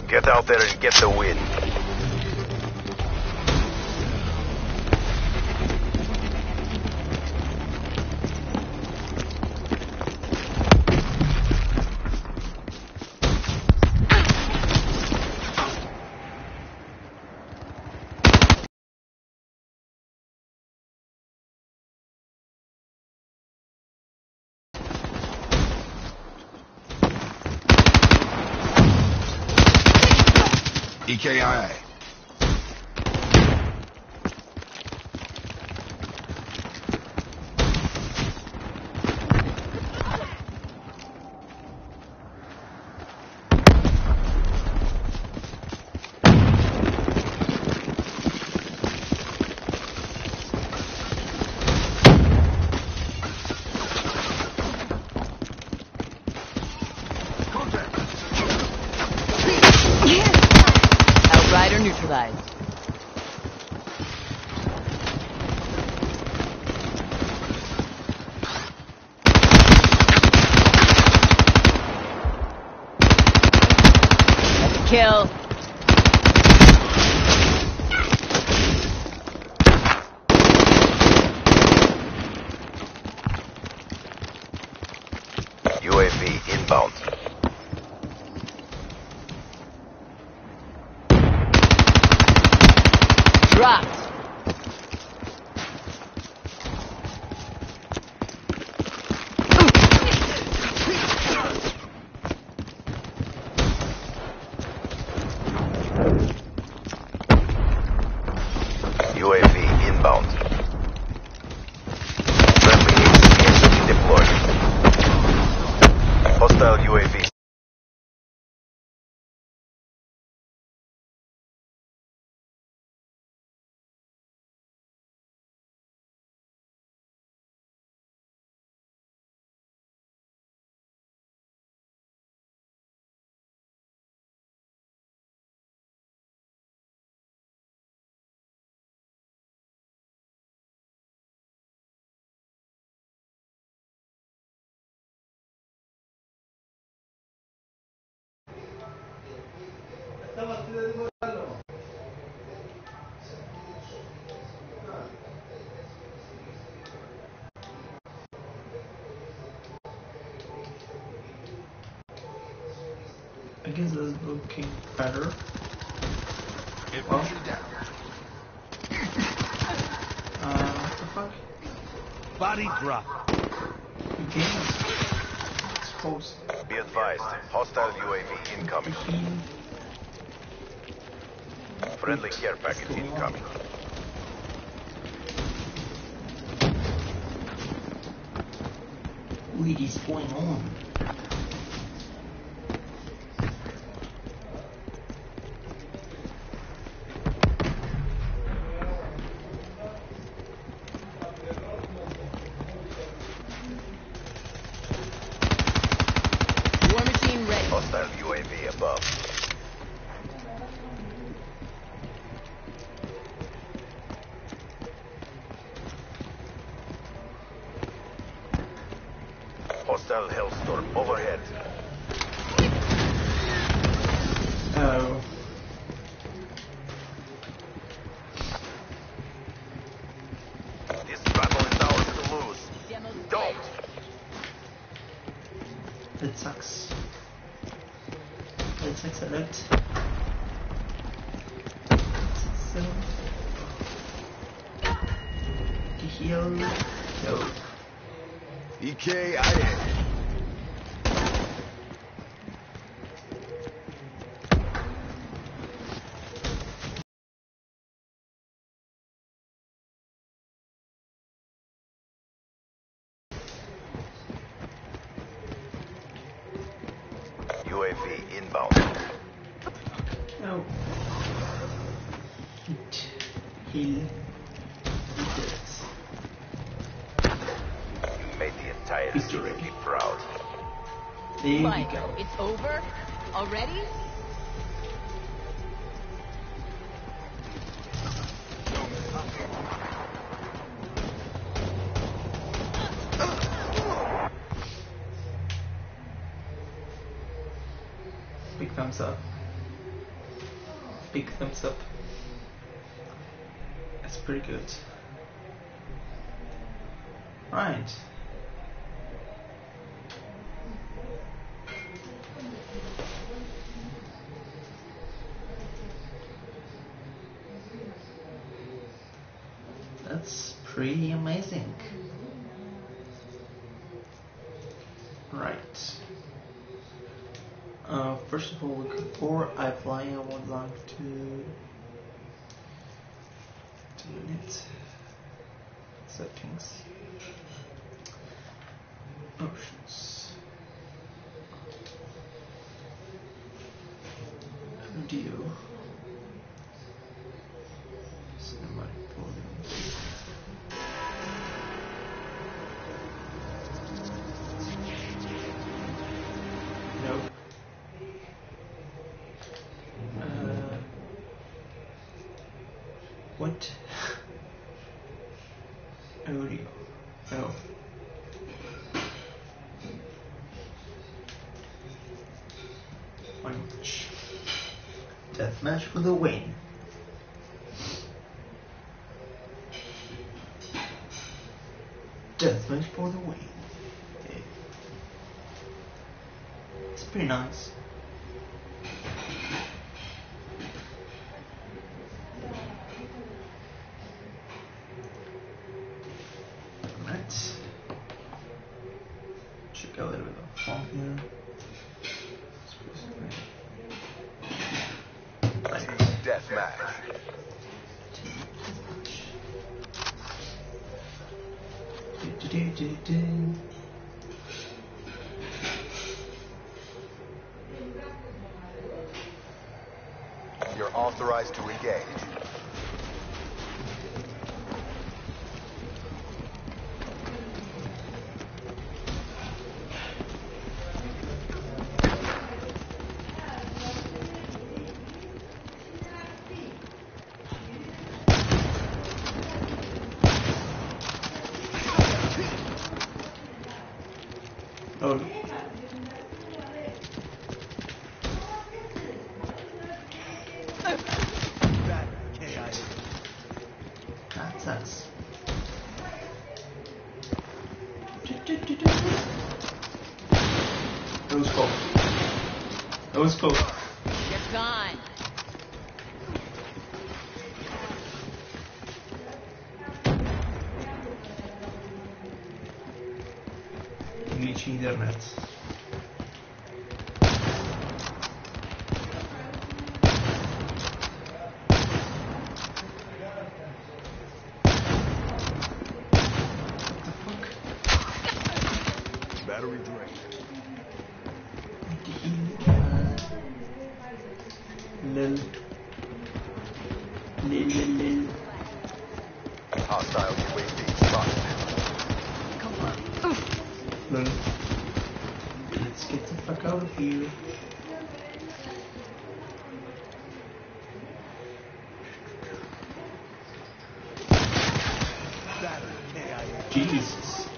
Get out there and get the win. EKIA. Outrider neutralized. That's a kill. UAV inbound. Dropped. UAV inbound. Friendly HCXD deployed. Hostile UAV. I guess this is looking better. Infantry down. What the fuck? Body drop. The game is exposed. Be advised. Hostile UAV incoming. Friendly care package incoming. What is going on? War machine ready. Hostile UAV above. Hostile Hellstorm overhead. Oh. This battle is ours to lose. Don't! That sucks. That sucks a lot. So. To heal. No. EKIA. UAV inbound. No. Hit. Heal. Defense. You made the entire Victory. city proud. There we Fine. go. It's over? Already? Big thumbs up. big thumbs up. That's pretty good. Right. That's pretty amazing. Right. First of all, before I fly, I would like to unit settings, options, audio, cinematic volume. Nope. What? Audio. No. Deathmatch. Deathmatch for the win. Deathmatch for the win. Okay. It's pretty nice. Let's check a little bit of font here. Team deathmatch. You're authorized to engage. Oh. That sucks. That was close. That was close. You're gone. Glitchy internet. Battery drained. Lil. Lil. Hostile UAV spotted. Come on. Lil. Let's get the fuck out of here. Jesus.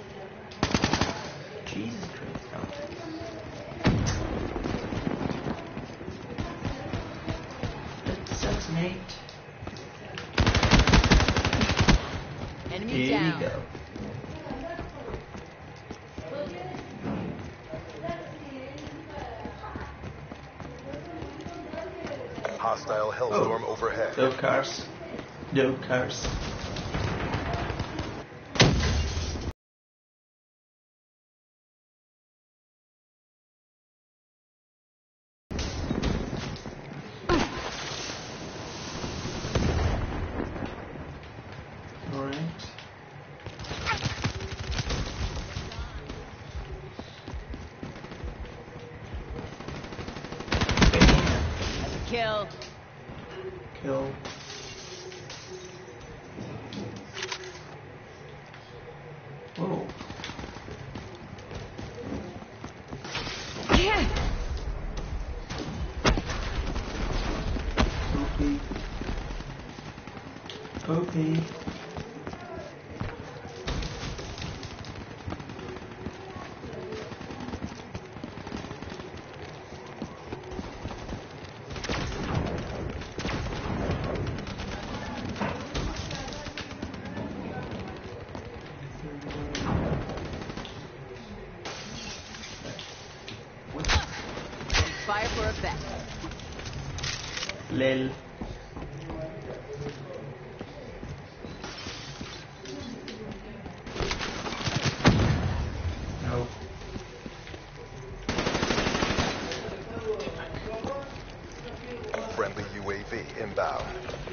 Jesus Christ. That sucks, mate. Enemy Here down. we go. Hostile Hellstorm overhead. No cars. No cars. Alright. Kill. Kill. Whoa. OP. fire for effect. Lil. No. Friendly UAV inbound.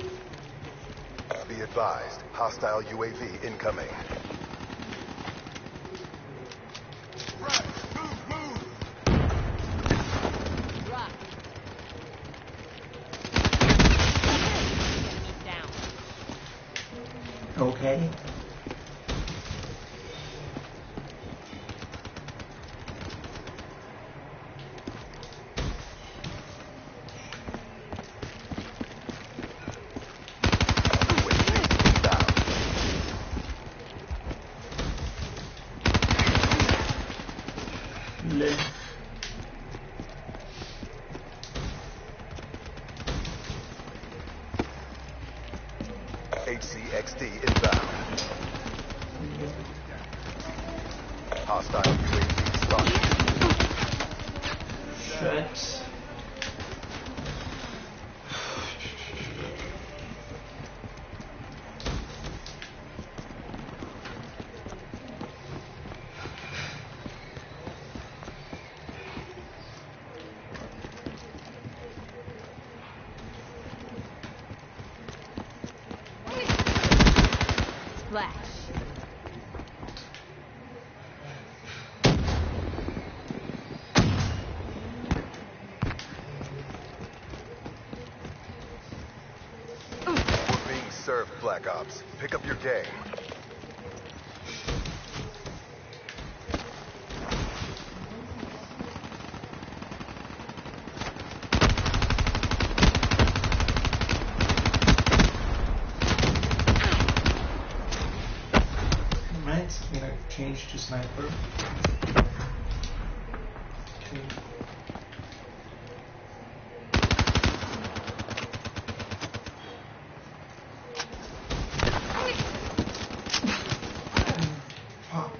Be advised, hostile UAV incoming. Drop. Enemy down. Okay. Lil. HCXD inbound. Hostile UAV spotted. Shit. Splash. We're being served, Black Ops. Pick up your game. Right, can I change to sniper? Okay. Fuck.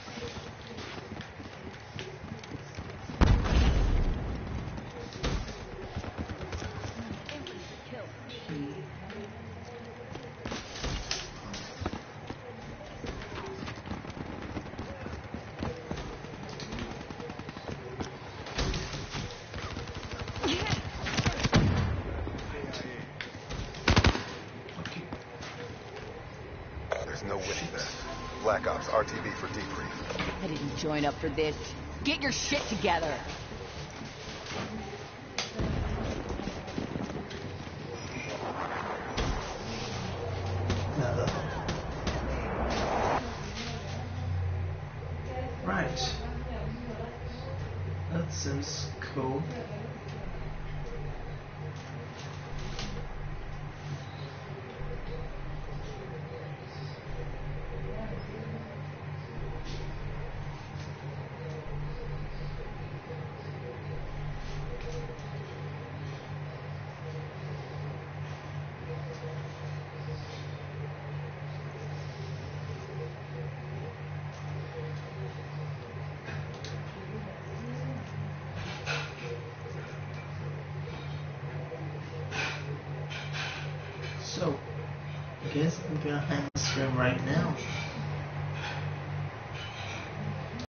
Okay. There's no winning this. Black Ops RTB for debrief. I didn't join up for this. Get your shit together. Another. Right. That seems cool. So, I guess I'm gonna end the stream right now.